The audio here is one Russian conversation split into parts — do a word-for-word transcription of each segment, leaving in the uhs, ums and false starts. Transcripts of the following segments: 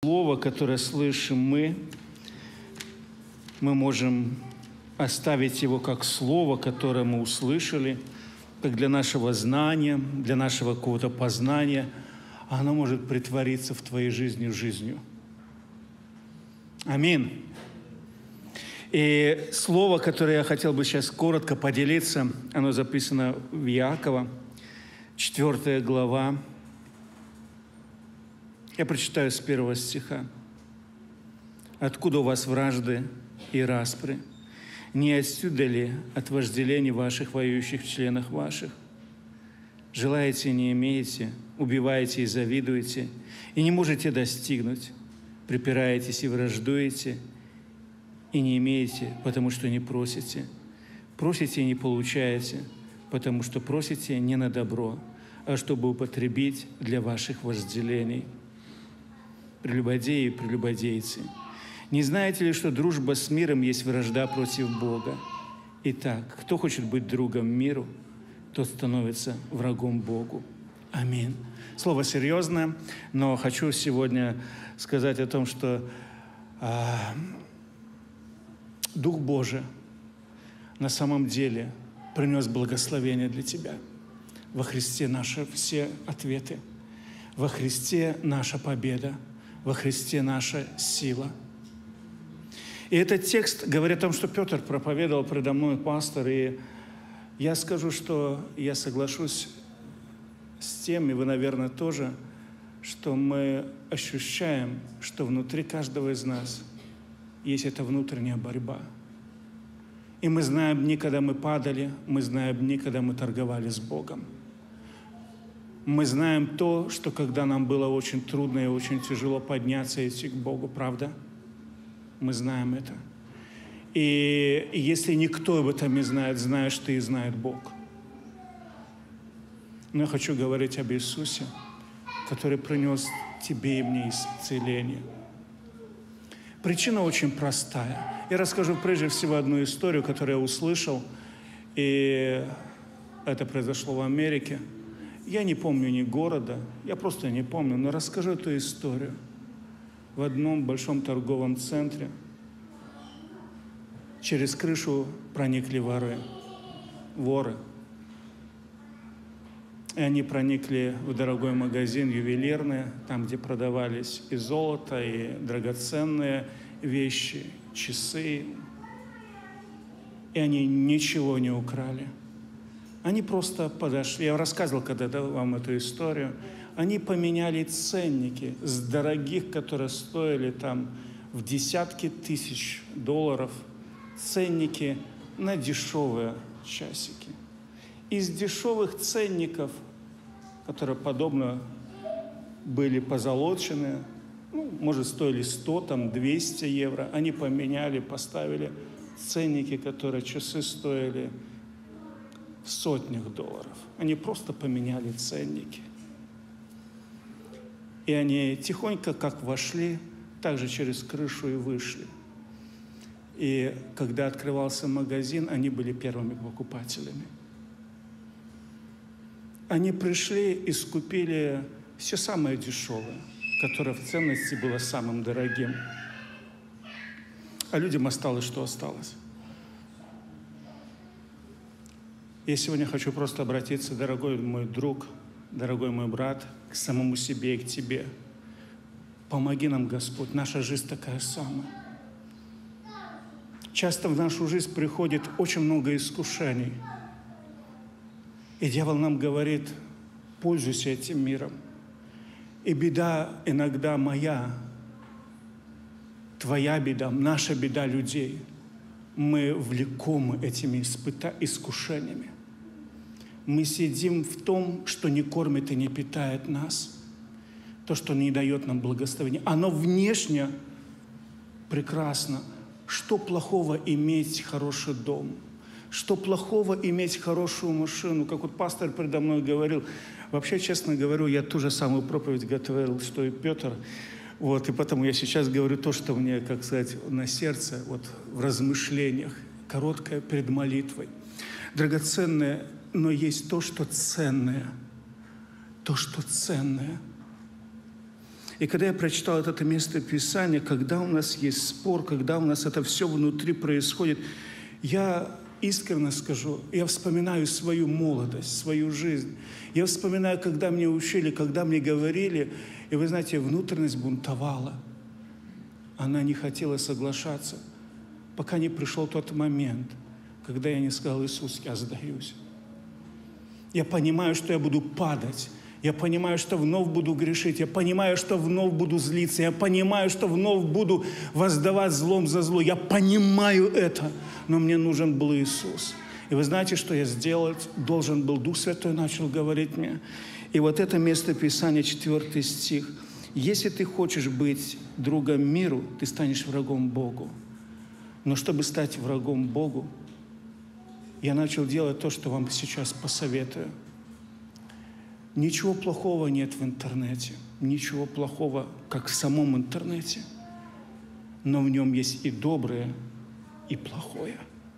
Слово, которое слышим мы, мы можем оставить его как слово, которое мы услышали, как для нашего знания, для нашего какого-то познания, а оно может притвориться в твоей жизни жизнью. Аминь. И слово, которое я хотел бы сейчас коротко поделиться, оно записано в Иакова, четвёртая глава. Я прочитаю с первого стиха. «Откуда у вас вражды и распри? Не отсюда ли от вожделений ваших, воюющих в членах ваших? Желаете, не имеете, убиваете и завидуете, и не можете достигнуть, припираетесь и враждуете, и не имеете, потому что не просите. Просите и не получаете, потому что просите не на добро, а чтобы употребить для ваших вожделений. Прелюбодеи и прелюбодейцы, не знаете ли, что дружба с миром есть вражда против Бога? Итак, кто хочет быть другом миру, тот становится врагом Богу». Аминь. Слово серьезное, но хочу сегодня сказать о том, что а, Дух Божий на самом деле принес благословение для тебя. Во Христе наши все ответы. Во Христе наша победа. Во Христе наша сила. И этот текст говорит о том, что Петр проповедовал предо мной, пастор, и я скажу, что я соглашусь с тем, и вы, наверное, тоже, что мы ощущаем, что внутри каждого из нас есть эта внутренняя борьба. И мы знаем дни, когда мы падали, мы знаем дни, когда мы торговали с Богом. Мы знаем то, что когда нам было очень трудно и очень тяжело подняться и идти к Богу, правда? Мы знаем это. И если никто об этом не знает, знаешь ты и знает Бог. Но я хочу говорить об Иисусе, который принес тебе и мне исцеление. Причина очень простая. Я расскажу прежде всего одну историю, которую я услышал, и это произошло в Америке. Я не помню ни города, я просто не помню, но расскажу эту историю. В одном большом торговом центре через крышу проникли воры, воры. И они проникли в дорогой магазин ювелирный, там, где продавались и золото, и драгоценные вещи, часы. И они ничего не украли. Они просто подошли, я рассказывал когда-то вам эту историю, они поменяли ценники с дорогих, которые стоили там в десятки тысяч долларов, ценники на дешевые часики. Из дешевых ценников, которые подобно были позолочены, ну, может, стоили сто, там, двести евро, они поменяли, поставили ценники, которые часы стоили в сотнях долларов. Они просто поменяли ценники. И они тихонько, как вошли, так же через крышу и вышли. И когда открывался магазин, они были первыми покупателями. Они пришли и скупили все самое дешевое, которое в ценности было самым дорогим. А людям осталось, что осталось. Я сегодня хочу просто обратиться, дорогой мой друг, дорогой мой брат, к самому себе и к тебе. Помоги нам, Господь, наша жизнь такая самая. Часто в нашу жизнь приходит очень много искушений. И дьявол нам говорит: пользуйся этим миром. И беда иногда моя, твоя беда, наша беда людей. Мы влекомы этими испыта... искушениями. Мы сидим в том, что не кормит и не питает нас. То, что не дает нам благословения. Оно внешне прекрасно. Что плохого иметь хороший дом? Что плохого иметь хорошую машину? Как вот пастор предо мной говорил. Вообще, честно говорю, я ту же самую проповедь готовил, что и Петр. Вот, и поэтому я сейчас говорю то, что мне, как сказать, на сердце, вот в размышлениях, короткое перед молитвой. Драгоценное, но есть то, что ценное. То, что ценное. И когда я прочитал это место Писания, когда у нас есть спор, когда у нас это все внутри происходит, я искренне скажу, я вспоминаю свою молодость, свою жизнь. Я вспоминаю, когда мне учили, когда мне говорили, и вы знаете, внутренность бунтовала. Она не хотела соглашаться, пока не пришел тот момент, когда я не сказал: Иисус, я сдаюсь. Я понимаю, что я буду падать. Я понимаю, что вновь буду грешить. Я понимаю, что вновь буду злиться. Я понимаю, что вновь буду воздавать злом за зло. Я понимаю это. Но мне нужен был Иисус. И вы знаете, что я сделать должен был? Дух Святой начал говорить мне. И вот это место Писания, четвертый стих. Если ты хочешь быть другом миру, ты станешь врагом Богу. Но чтобы стать врагом Богу, я начал делать то, что вам сейчас посоветую. Ничего плохого нет в интернете. Ничего плохого, как в самом интернете. Но в нем есть и доброе, и плохое.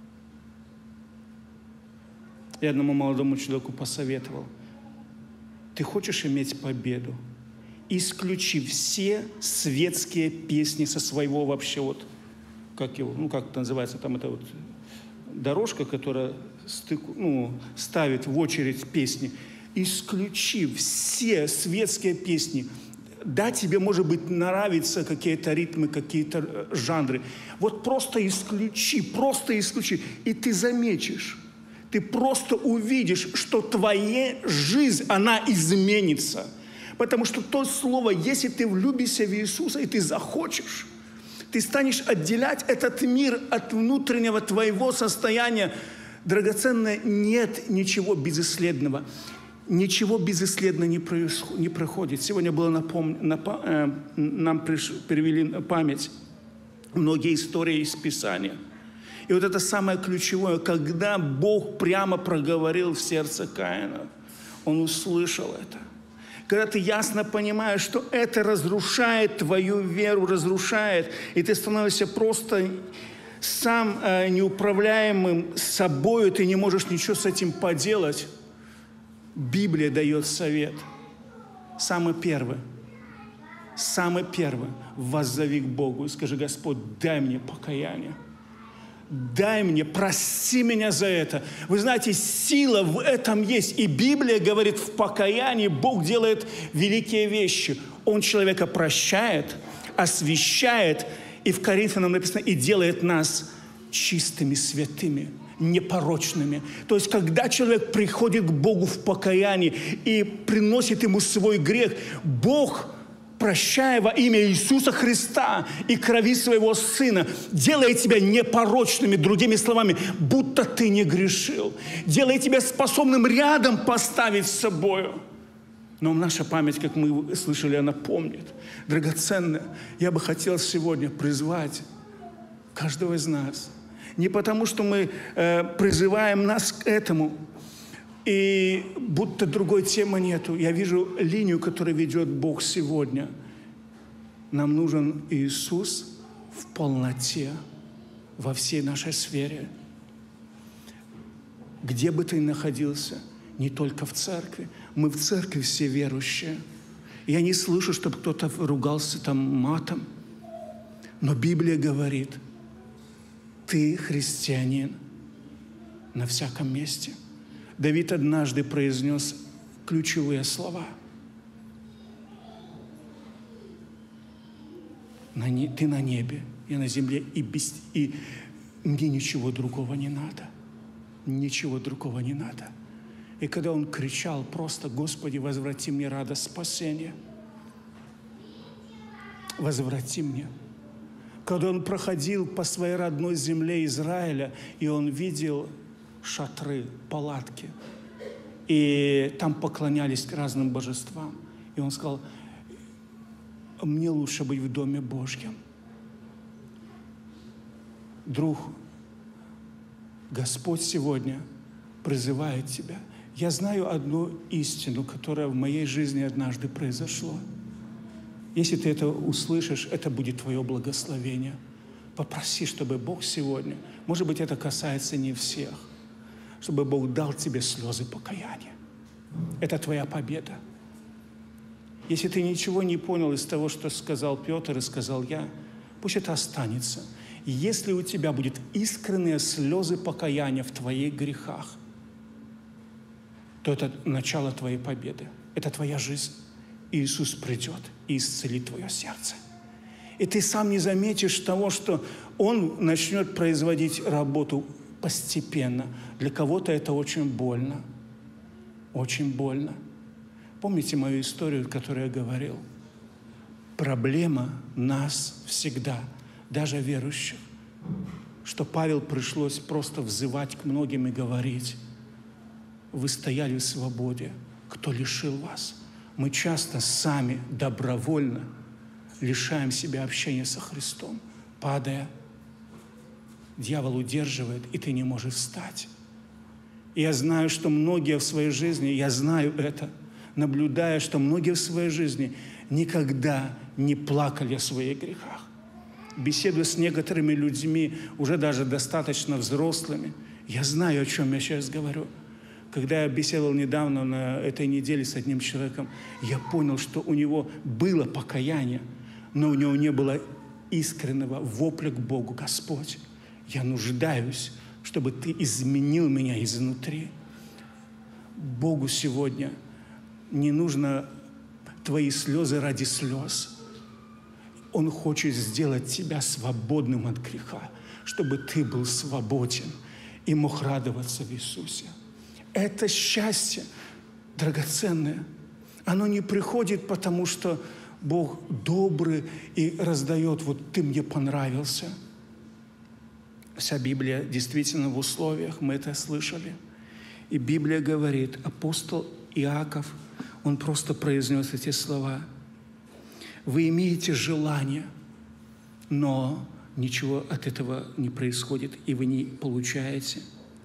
Я одному молодому человеку посоветовал: ты хочешь иметь победу? Исключи все светские песни со своего вообще вот, как его, ну как это называется, там это вот дорожка, которая стыку, ну, ставит в очередь песни. Исключи все светские песни. Да, тебе, может быть, нравятся какие-то ритмы, какие-то жанры. Вот просто исключи, просто исключи. И ты заметишь, ты просто увидишь, что твоя жизнь, она изменится. Потому что то слово, если ты влюбишься в Иисуса, и ты захочешь, ты станешь отделять этот мир от внутреннего твоего состояния. Драгоценное, нет ничего безысследного. Ничего безысследно не, происход, не проходит. Сегодня было напом... напо... э, нам приш... перевели на память многие истории из Писания. И вот это самое ключевое, когда Бог прямо проговорил в сердце Каина, он услышал это. Когда ты ясно понимаешь, что это разрушает твою веру, разрушает, и ты становишься просто сам э, неуправляемым собою, ты не можешь ничего с этим поделать. Библия дает совет. Самый первый. Самый первый. Воззови к Богу и скажи: Господь, дай мне покаяние. Дай мне, прости меня за это. Вы знаете, сила в этом есть. И Библия говорит, в покаянии Бог делает великие вещи. Он человека прощает, освящает, и в Коринфянам написано, и делает нас чистыми, святыми, непорочными. То есть, когда человек приходит к Богу в покаянии и приносит Ему свой грех, Бог, прощая во имя Иисуса Христа и крови Своего Сына, делает тебя непорочными, другими словами, будто ты не грешил. Делает тебя способным рядом поставить с собою. Но наша память, как мы слышали, она помнит. Драгоценная, я бы хотел сегодня призвать каждого из нас. Не потому, что мы э, призываем нас к этому, и будто другой темы нету. Я вижу линию, которую ведет Бог сегодня. Нам нужен Иисус в полноте во всей нашей сфере. Где бы ты ни находился, не только в церкви. Мы в церкви все верующие. Я не слышу, чтобы кто-то ругался там матом. Но Библия говорит, ты христианин на всяком месте. Давид однажды произнес ключевые слова. Ты на небе, я на земле, и, без, и мне ничего другого не надо. Ничего другого не надо. И когда он кричал просто: Господи, возврати мне радость спасения. Возврати мне. Когда он проходил по своей родной земле Израиля, и он видел шатры, палатки, и там поклонялись разным божествам. И он сказал: мне лучше быть в Доме Божьем. Друг, Господь сегодня призывает тебя. Я знаю одну истину, которая в моей жизни однажды произошла. Если ты это услышишь, это будет твое благословение. Попроси, чтобы Бог сегодня, может быть, это касается не всех, чтобы Бог дал тебе слезы покаяния. Это твоя победа. Если ты ничего не понял из того, что сказал Петр и сказал я, пусть это останется. И если у тебя будут искренние слезы покаяния в твоих грехах, то это начало твоей победы. Это твоя жизнь. Иисус придет и исцелит твое сердце. И ты сам не заметишь того, что Он начнет производить работу постепенно. Для кого-то это очень больно. Очень больно. Помните мою историю, которую я говорил? Проблема нас всегда, даже верующих, что Павел пришлось просто взывать к многим и говорить: вы стояли в свободе, кто лишил вас? Мы часто сами добровольно лишаем себя общения со Христом, падая. Дьявол удерживает, и ты не можешь встать. И я знаю, что многие в своей жизни, я знаю это, наблюдая, что многие в своей жизни никогда не плакали о своих грехах. Беседуя с некоторыми людьми, уже даже достаточно взрослыми, я знаю, о чем я сейчас говорю. Когда я беседовал недавно на этой неделе с одним человеком, я понял, что у него было покаяние, но у него не было искреннего вопля к Богу: Господь, я нуждаюсь, чтобы Ты изменил меня изнутри. Богу сегодня не нужно твои слезы ради слез. Он хочет сделать тебя свободным от греха, чтобы ты был свободен и мог радоваться в Иисусе. Это счастье драгоценное. Оно не приходит, потому что Бог добрый и раздает: вот ты мне понравился. Вся Библия действительно в условиях, мы это слышали. И Библия говорит, апостол Иаков, он просто произнес эти слова: вы имеете желание, но ничего от этого не происходит, и вы не получаете.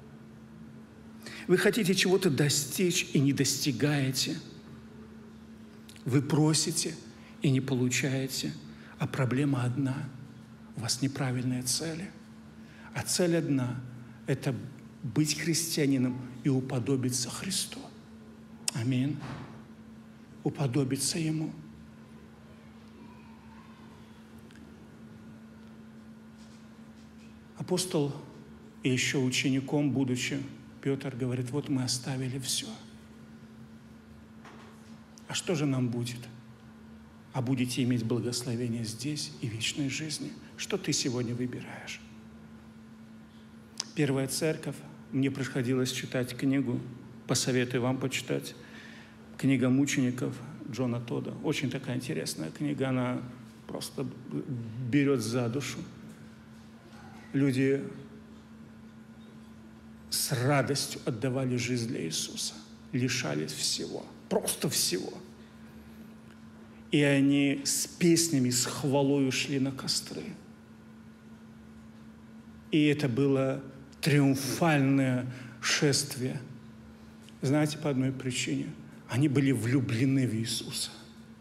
Вы хотите чего-то достичь и не достигаете. Вы просите и не получаете. А проблема одна. У вас неправильные цели. А цель одна – это быть христианином и уподобиться Христу. Аминь. Уподобиться Ему. Апостол и еще учеником, будучи, Петр говорит: вот мы оставили все. А что же нам будет? А будете иметь благословение здесь и вечной жизни. Что ты сегодня выбираешь? Первая церковь, мне приходилось читать книгу, посоветую вам почитать, книга мучеников Джона Тодда. Очень такая интересная книга, она просто берет за душу. Люди с радостью отдавали жизнь для Иисуса, лишались всего, просто всего. И они с песнями, с хвалою шли на костры. И это было триумфальное шествие. Знаете, по одной причине. Они были влюблены в Иисуса.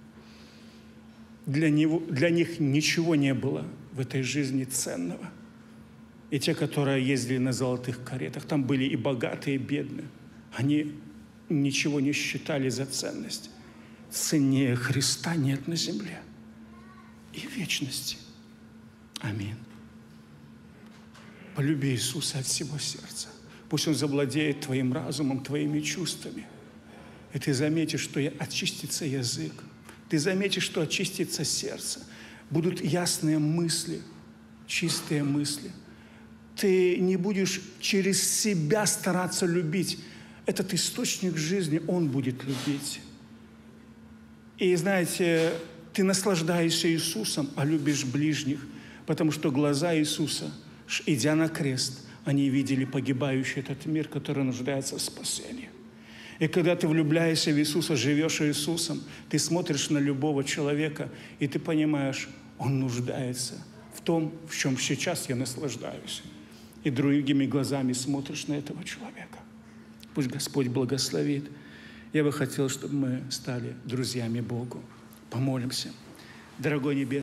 Для него, для них ничего не было в этой жизни ценного. И те, которые ездили на золотых каретах, там были и богатые, и бедные. Они ничего не считали за ценность. Ценнее Христа нет на земле и в вечности. Аминь. Полюби Иисуса от всего сердца. Пусть Он завладеет твоим разумом, твоими чувствами. И ты заметишь, что очистится язык. Ты заметишь, что очистится сердце. Будут ясные мысли, чистые мысли. Ты не будешь через себя стараться любить. Этот источник жизни Он будет любить. И знаете, ты наслаждаешься Иисусом, а любишь ближних, потому что глаза Иисуса, идя на крест, они видели погибающий этот мир, который нуждается в спасении. И когда ты влюбляешься в Иисуса, живешь Иисусом, ты смотришь на любого человека, и ты понимаешь, он нуждается в том, в чем сейчас я наслаждаюсь. И другими глазами смотришь на этого человека. Пусть Господь благословит. Я бы хотел, чтобы мы стали друзьями Богу. Помолимся. Дорогой Небесный,